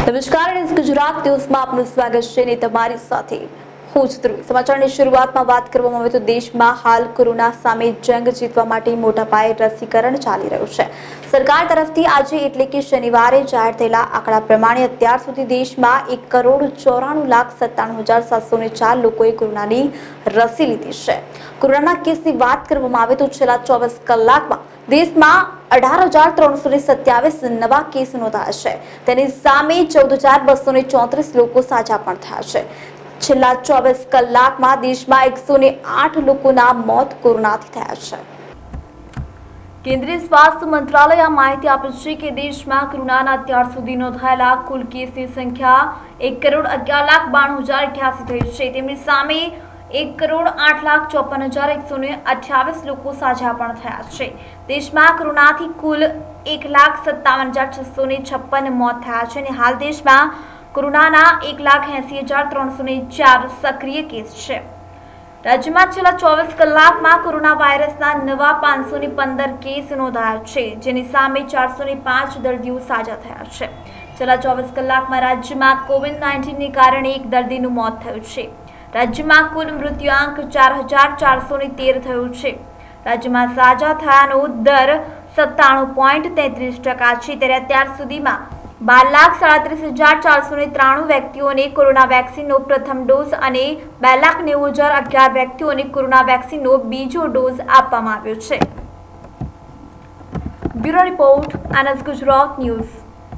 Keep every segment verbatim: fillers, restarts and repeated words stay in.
નમસ્કાર, ગુજરાત ન્યૂઝમાં આપનું સ્વાગત છે અને તમારી સાથે હું છું ધ્રુવી। સમાચારની શરૂઆતમાં વાત કરવામાં આવે તો દેશમાં હાલ કોરોના સામે જંગ જીતવા માટે મોટા પાયે રસીકરણ ચાલી રહ્યું છે। સરકાર તરફથી આજે એટલે કે શનિવારે જાહેર થયેલા આંકડા પ્રમાણે અત્યાર સુધી દેશમાં એક કરોડ ચોરાણું લાખ સત્તાણું હજાર સાતસો ને ચાર લોકોએ કોરોનાની રસી લીધી છે। કોરોનાના કેસની વાત કરવામાં આવે તો છેલ્લા ચોવીસ કલાકમાં દેશમાં અઢાર હજાર ત્રણસો ને સત્યાવીસ નવા કેસ નોંધાયા છે। તેની સામે ચૌદ હજાર બસો ને ચોત્રીસ લોકો સાજા પણ થયા છે। છેલ્લા ચોવીસ કલાકમાં દેશમાં એકસો ને આઠ લોકોના મોત કોરોનાથી થયા છે। કેન્દ્રીય સ્વાસ્થ્ય મંત્રાલયે આ માહિતી આપી છે કે દેશમાં કોરોનાના અત્યાર સુધી નોંધાયેલા કુલ કેસની સંખ્યા એક કરોડ અગિયાર લાખ બાણું હજાર અઠ્યાસી થઈ છે। તેમની સામે એક કરોડ આઠ લાખ ચોપન હજાર એકસો ને અઠ્યાવીસ લોકો સાજા પણ થયા છે। દેશમાં કોરોનાથી કુલ એક લાખ સત્તાવન હજાર છસો ને છપ્પન મોત થયા છે અને હાલ દેશમાં કોરોનાના એક લાખ એસી હજાર ત્રણસો ને ચાર સક્રિય કેસ છે। રાજ્યમાં છેલ્લા ચોવીસ કલાકમાં કોરોના વાયરસના નવા પાંચસો ને પંદર કેસ નોંધાયા છે, જેની સામે ચારસો ને પાંચ દર્દીઓ સાજા થયા છે। છેલ્લા ચોવીસ કલાકમાં રાજ્યમાં કોવિડ નાઇન્ટીનને કારણે એક દર્દીનું મોત થયું છે। રાજ્યમાં કુલ મૃત્યુઆંક ચાર હજાર ચારસો ને તેર થયો છે। રાજ્યમાં સાજા થયાનો દર સત્તાણું પોઈન્ટ તેત્રીસ ટકા છે। ત્યારે અત્યાર સુધીમાં બાર લાખ સાડત્રીસ હજાર ચારસો ને ત્રાણું વ્યક્તિઓને કોરોના વેક્સિનનો પ્રથમ ડોઝ અને બે લાખ નેવું હજાર અગિયાર વ્યક્તિઓને કોરોના વેક્સિનનો બીજો ડોઝ આપવામાં આવ્યો છે। Bureau report, NS Gujarat news.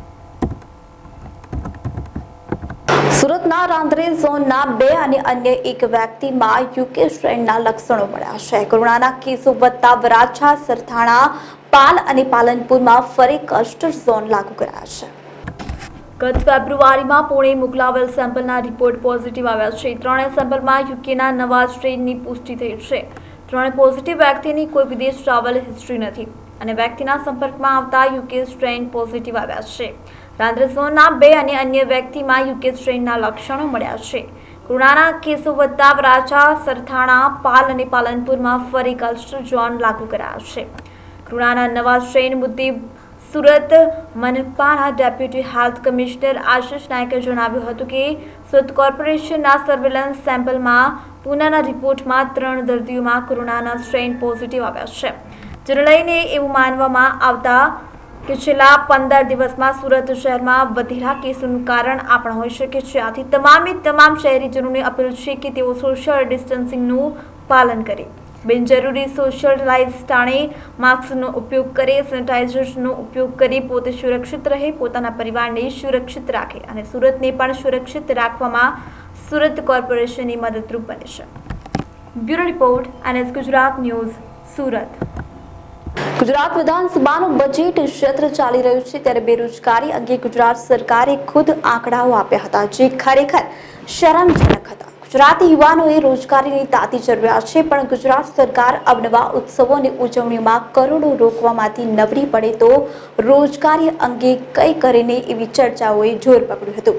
સુરતના રાંદેર ઝોનના બે અને અન્ય એક વ્યક્તિમાં યુકે સ્ટ્રેનના લક્ષણો મળ્યા છે। કોરોનાના કેસો વધતા વરાછા, સરથાણા, પાલ અને પાલનપુરમાં ફરી ક્લસ્ટર ઝોન લાગુ કરાયા છે। ગત ફેબ્રુઆરીમાં પુણે મોકલાવેલ સેમ્પલના રિપોર્ટ પોઝિટિવ આવ્યા છે। ત્રણેય સેમ્પલમાં યુકેના નવા સ્ટ્રેનની પુષ્ટિ થઈ છે। ત્રણે પોઝિટિવ વ્યક્તિની કોઈ વિદેશ ટ્રાવેલ હિસ્ટ્રી નથી અને વ્યક્તિના સંપર્કમાં આવતા યુકે સ્ટ્રેન પોઝિટિવ આવ્યા છે। રાંદેર ઝોનના બે અને અન્ય વ્યક્તિમાં યુકે સ્ટ્રેનના લક્ષણો મળ્યા છે। કોરોનાના કેસો વધતા વરાછા, સરથાણા, પાલ અને પાલનપુરમાં ફરી ક્લસ્ટર ઝોન લાગુ કરાયા છે। કોરોનાના નવા સ્ટ્રેન મુદ્દે સુરત મનપાના ડેપ્યુટી હેલ્થ કમિશનર આશિષ નાયકે જણાવ્યું હતું કે સુરત કોર્પોરેશનના સર્વેલન્સ સેમ્પલમાં પુનાના રિપોર્ટમાં ત્રણ દર્દીઓમાં કોરોનાના સ્ટ્રેન પોઝિટિવ આવ્યા છે, જેને લઈને એવું માનવામાં આવતા કે છેલ્લા પંદર દિવસમાં સુરત શહેરમાં વધેલા કેસોનું કારણ આ પણ હોઈ શકે છે। આથી તમામે તમામ શહેરીજનોને અપીલ છે કે તેઓ સોશિયલ ડિસ્ટન્સિંગનું પાલન કરે, બિનજરૂરી સોશિયલ ડિસ્ટન્સ ટાળે, માસ્કનો ઉપયોગ કરે, સેનિટાઇઝર્સનો ઉપયોગ કરી પોતે સુરક્ષિત રહે, પોતાના પરિવારને સુરક્ષિત રાખે અને સુરતને પણ સુરક્ષિત રાખવામાં સુરત કોર્પોરેશનની મદદરૂપ બને છે। Bureau report, NS Gujarat news, Surat. Gujarat વિધાનસભાનું બજેટ સત્ર ચાલી રહ્યું છે ત્યારે બેરોજગારી અંગે ગુજરાત સરકારે ખુદ આંકડાઓ આપ્યા હતા, જે ખરેખર શરમજનક હતા। ગુજરાતી યુવાનોએ રોજગારીની તાતી જરૂરિયાત છે, પણ ગુજરાત સરકાર અવનવા ઉત્સવોની ઉજવણીમાં કરોડો રોકવામાંથી નવરી પડે તો રોજગારી અંગે કઈ કરીને એવી ચર્ચાઓએ જોર પકડ્યું હતું।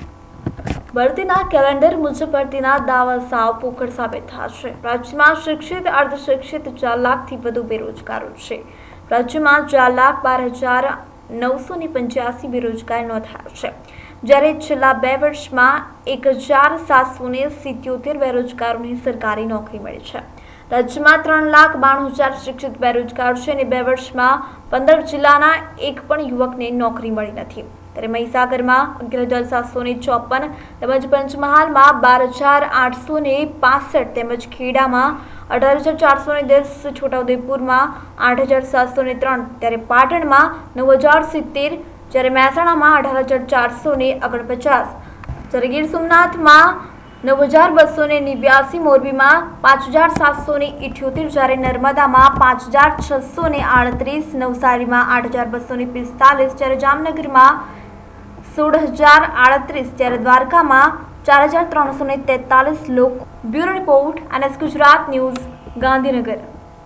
ભરતીના કેલેન્ડર મુજબ ભરતીના દાવા સાવ પોકળ સાબિત થયા છે। રાજ્યમાં શિક્ષિત, અર્ધશિક્ષિત ચાર લાખથી વધુ બેરોજગારો છે। રાજ્યમાં ચાર લાખ બાર હજાર નવસો ને પંચ્યાસી બેરોજગાર નોંધાયા છે, જ્યારે છેલ્લા બે વર્ષમાં એક હજાર સાતસો ને સિત્યોતેર બેરોજગારોને સરકારી નોકરી મળી છે। રાજ્યમાં ત્રણ લાખ બાણું હજાર શિક્ષિત બેરોજગાર છે અને બે વર્ષમાં પંદર જિલ્લાના એક પણ યુવકને નોકરી મળી નથી। ત્યારે મહીસાગરમાં અગિયાર હજાર સાતસો ને ચોપન તેમજ પંચમહાલમાં બાર હજાર આઠસો ને પાસઠ તેમજ ખેડામાં અઢાર હજાર ચારસો ને દસ, છોટાઉદેપુરમાં આઠ હજાર સાતસો ને ત્રણ, ત્યારે પાટણમાં નવ હજાર સિત્તેર, જ્યારે મહેસાણામાં અઢાર હજાર ચારસો ને ઓગણપચાસ, જ્યારે ગીર સોમનાથમાં નવ હજાર બસો ને નેવ્યાસી, મોરબીમાં પાંચ હજાર સાતસો ને ઇઠ્યોતેર, જ્યારે નર્મદામાં પાંચ હજાર છસો ને આડત્રીસ, નવસારીમાં આઠ હજાર બસો ને પિસ્તાલીસ, જ્યારે જામનગરમાં સોળ હજાર આડત્રીસ, જ્યારે દ્વારકામાં ચાર હજાર ત્રણસો ને તેતાલીસ લોકો। Bureau report, NS Gujarat news, Gandhinagar.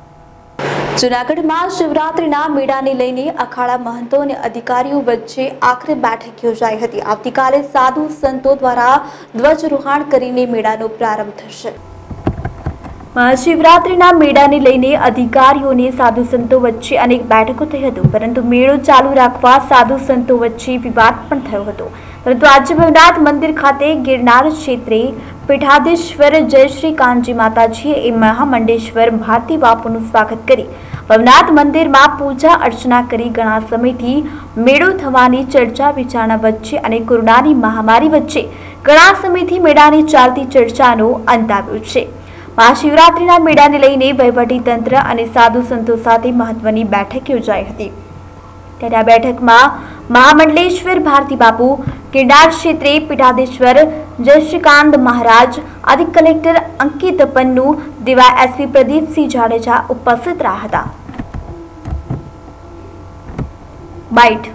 જૂનાગઢમાં શિવરાત્રીના મેળાને લઈને અખાડા મહંતો અને અધિકારીઓ વચ્ચે આખરી બેઠક યોજાઈ હતી। આવતીકાલે સાધુ સંતો દ્વારા ધ્વજારોહણ કરીને મેળાનો પ્રારંભ થશે। મહાશિવરાત્રિના મેળાને લઈને અધિકારીઓને સાધુ સંતો વચ્ચે અનેક બેઠકો થઈ હતી, પરંતુ મેળો ચાલુ રાખવા સાધુ સંતો વચ્ચે વિવાદ પણ થયો હતો. પરંતુ આજે ભવનાથ મંદિર ખાતે ગિરનાર ક્ષેત્રે પીઠાધીશ્વર જય શ્રી કાનજી માતાજીએ એ મહામંડલેશ્વર ભારતી બાપુનું સ્વાગત કરી ભવનાથ મંદિરમાં પૂજા અર્ચના કરી ઘણા સમયથી મેળો થવાની ચર્ચા વિચારણા વચ્ચે અને કોરોનાની મહામારી વચ્ચે ઘણા સમયથી મેળાની ચાલતી ચર્ચાનો અંત આવ્યો છે. મહાશિવરાત્રિના મેળાને લઈને વહીવટીતંત્ર અને સાધુ સંતો સાથે મહત્વની બેઠક યોજાઈ હતી. ત્યારે આ બેઠકમાં મહામંડલેશ્વર ભારતી બાપુ, ગિરનાર ક્ષેત્રે પીઠાધીશ્વર જયશ્રીકાંત મહારાજ, અધિક કલેક્ટર અંકિત પન્નુ, ડીવાયએસપી પ્રદીપસિંહ જાડેજા ઉપસ્થિત રહ્યા હતા. બાઇટ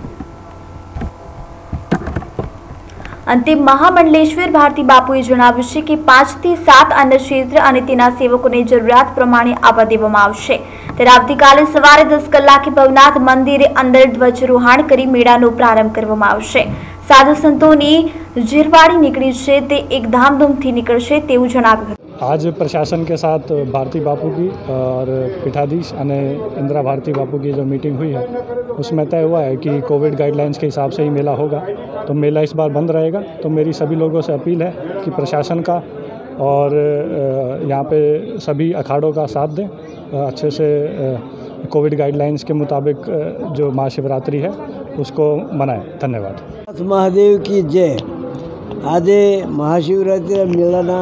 અંતે મહામંડલેશ્વર ભારતી બાપુએ જણાવ્યું છે કે પાંચથી સાત અન્ન ક્ષેત્ર અને તેના સેવકોને જરૂરિયાત પ્રમાણે આવવા દેવામાં આવશે. ત્યારે આવતીકાલે સવારે દસ કલાકે ભવનાથ મંદિરે અંદર ધ્વજરોહણ કરી મેળાનો પ્રારંભ કરવામાં આવશે. સાધુ સંતોની જીરવાડી નીકળી છે તે એક ધામધૂમથી નીકળશે તેવું જણાવ્યું હતું. आज प्रशासन के साथ भारती बापू की और पीठाधीश અને इंदिरा भारती बापू की जो मीटिंग हुई है उसमें तय हुआ है कि कोविड गाइडलाइंस के हिसाब से ही मेला होगा. तो मेला इस बार बंद रहेगा. तो मेरी सभी लोगों से अपील है कि प्रशासन का और यहाँ पे सभी अखाड़ों का साथ दें, अच्छे से कोविड गाइडलाइंस के मुताबिक जो महाशिवरात्रि है उसको मनाएं. धन्यवाद. महादेव की जय. આજે મહાશિવરાત્રિ મેળાના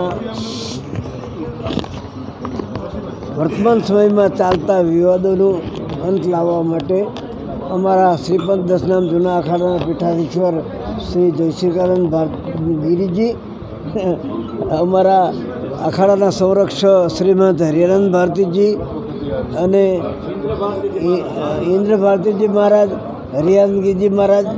વર્તમાન સમયમાં ચાલતા વિવાદોનું અંત લાવવા માટે અમારા શ્રીપંત દસનામ જૂના અખાડાના પીઠાધીશ્વર શ્રી જયશ્રીકાનંદ ગિરિજી, અમારા અખાડાના સંરક્ષક શ્રીમંત હરિયાનંદ ભારતીજી અને ઇન્દ્ર ભારતીજી મહારાજ, હરિયાનંદ ગિરિજી મહારાજ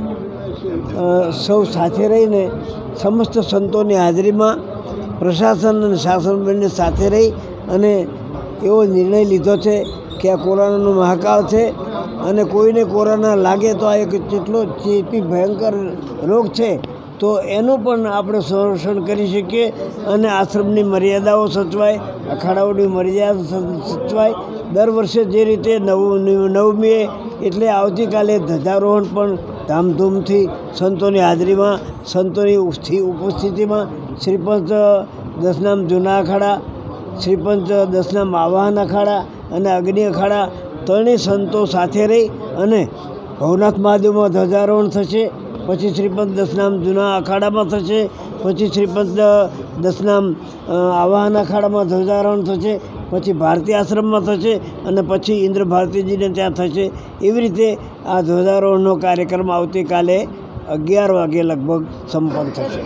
સૌ સાથે રહીને સમસ્ત સંતોની હાજરીમાં પ્રશાસન અને શાસન બંને સાથે રહી અને એવો નિર્ણય લીધો છે કે આ કોરોનાનો મહાકાળ છે અને કોઈને કોરોના લાગે તો આ એક જેટલો ચેપી ભયંકર રોગ છે, તો એનું પણ આપણે સંરક્ષણ કરી શકીએ અને આશ્રમની મર્યાદાઓ સચવાય, અખાડાઓની મર્યાદા સચવાય. દર વર્ષે જે રીતે નવ નવમીએ એટલે આવતીકાલે ધ્વજારોહણ પણ ધામધૂમથી સંતોની હાજરીમાં, સંતોની ઉપસ્થિતિમાં શ્રીપંચ દસનામ જૂના અખાડા, શ્રીપંચ દસનામ આવાહન અખાડા અને અગ્નિ અખાડા ત્રણેય સંતો સાથે રહી અને ભવનાથ મહાદેવમાં ધ્વજારોહણ થશે. પછી શ્રીપંચ દસનામ જૂના અખાડામાં થશે, પછી શ્રીપંચ દસનામ આવાહન અખાડામાં ધ્વજારોહણ થશે, પછી ભારતી આશ્રમમાં થશે અને પછી ઇન્દ્ર ભારતીજીને ત્યાં થશે. એવી રીતે આ ધ્વજારોહણનો કાર્યક્રમ આવતીકાલે અગિયાર વાગે લગભગ સંપન્ન થશે.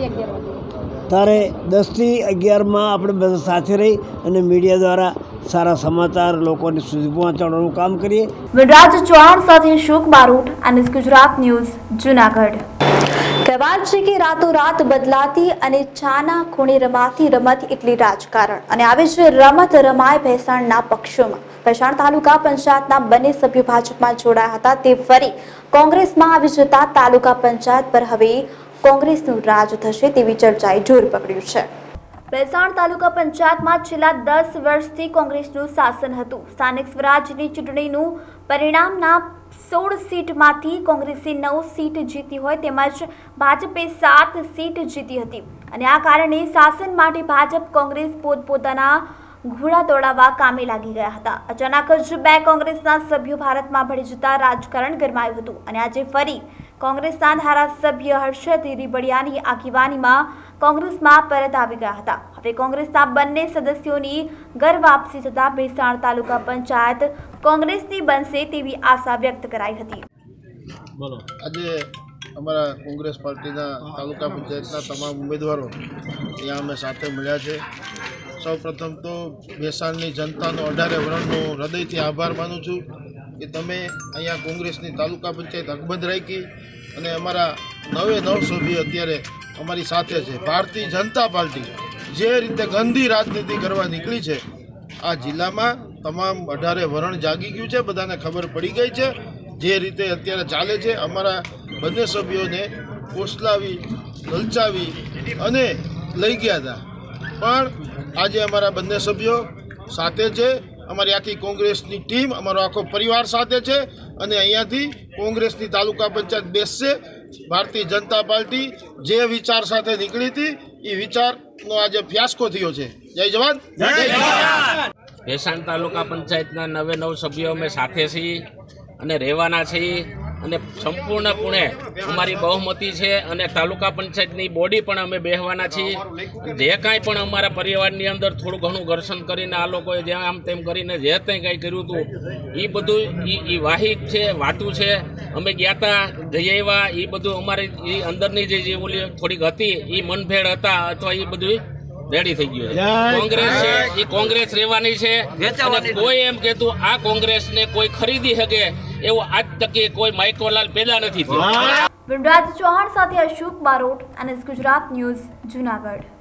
ત્યારે દસથી અગિયારમાં આપણે બધા સાથે રહી અને મીડિયા દ્વારા સારા સમાચાર લોકોને સુધી પહોંચાડવાનું કામ કરીએ. વિનરાજ ચૌહાણ સાથે શુક બારોટ અને ગુજરાત ન્યૂઝ જૂનાગઢ. કહેવાય છે કે રાતોરાત બદલાતી અને ચાના ખૂણે રમાતી રમત એટલી રાજકારણ અને આવી જ રમત રમાય ભેસાણના પક્ષોમાં. ભેસાણ તાલુકા પંચાયતના બંને સભ્યો ભાજપમાં જોડાયા હતા તે ફરી કોંગ્રેસમાં આવી જતા તાલુકા પંચાયત પર હવે કોંગ્રેસનું રાજ થશે તેવી ચર્ચાએ જોર પકડ્યું છે. ભેસાણ તાલુકા પંચાયતમાં છેલ્લા દસ વર્ષથી કોંગ્રેસનું શાસન હતું. સ્થાનિક સ્વરાજની ચૂંટણીનું પરિણામના સોળ સીટમાંથી કોંગ્રેસે નવ સીટ જીતી હોય તેમજ ભાજપે સાત સીટ જીતી હતી અને આ કારણે શાસન માટે ભાજપ કોંગ્રેસ પોતપોતાના ઘોડા દોડાવવા કામે લાગી ગયા હતા. અચાનક જ બે કોંગ્રેસના સભ્યો ભારતમાં ભળી જતા રાજકારણ ગરમાયું હતું અને આજે ફરી કોંગ્રેસના ધારાસભ્ય હર્ષદ રીબડિયાની આગેવાનીમાં કોંગ્રેસમાં પરત આવી ગયા હતા. હવે કોંગ્રેસના બંને સદસ્યોની ઘર વાપસી થતા ભેસાણ તાલુકા પંચાયત કોંગ્રેસની બનશે તેવી આશા વ્યક્ત કરાઈ હતી. આજે અમારા કોંગ્રેસ પાર્ટીના તાલુકા પંચાયતના તમામ ઉમેદવારો અહીંયા અમે સાથે મળ્યા છે. સૌ પ્રથમ તો ભેસાણની જનતાનો અઢારે વર્ણનો હૃદયથી આભાર માનું છું કે તમે અહીંયા કોંગ્રેસની તાલુકા પંચાયત અકબંધ રાખી અને અમારા નવે નવ સભ્યો અત્યારે અમારી સાથે છે. ભારતીય જનતા પાર્ટી જે રીતે ગંદી રાજનીતિ કરવા નીકળી છે આ જિલ્લામાં તમામ અઢારે વરણ જાગી ગયું છે, બધાને ખબર પડી ગઈ છે જે રીતે અત્યારે ચાલે છે. અમારા બંને સભ્યોને કોસલાવી, લલચાવી અને લઈ ગયા હતા, પણ આજે અમારા બંને સભ્યો સાથે છે, અમારી આખી કોંગ્રેસની ટીમ, અમારો આખો પરિવાર સાથે છે અને અહીંયાથી કોંગ્રેસની તાલુકા પંચાયત બેસશે. ભારતીય જનતા પાર્ટી જે વિચાર સાથે નીકળી હતી એ વિચારનો આજે ફિયાસ્કો થયો છે. જય જવાન જય કિસાન. ભેસાણ તાલુકા પંચાયતના નવે નવ સભ્યો અમે સાથે છીએ અને રહેવાના છીએ અને સંપૂર્ણપણે અમારી બહુમતી છે અને તાલુકા પંચાયતની બોડી પણ અમે બેહવાના છીએ. જે કાંઈ પણ અમારા પરિવારની અંદર થોડું ઘણું ઘર્ષણ કરીને આ લોકોએ જ્યાં આમ તેમ કરીને જે કંઈ કાંઈ કર્યું હતું એ બધું એ વાહિક છે, વાતું છે. અમે ગયા હતા, જઈ આવ્યા, એ બધું અમારી એ અંદરની જે જે ઓલી થોડીક હતી એ મનભેળ હતા અથવા એ બધું રેડી થઈ ગયું છે. કોંગ્રેસ છે એ કોંગ્રેસ રહેવાની છે અને કોઈ એમ કહેતું આ કોંગ્રેસને કોઈ ખરીદી શકે એવો આજ તકે કોઈ માઇકોલાલ પેદા નથી થયો. વનરાજ ચૌહાણ સાથે અશોક બારોટ અને ગુજરાત ન્યૂઝ, જુનાગઢ.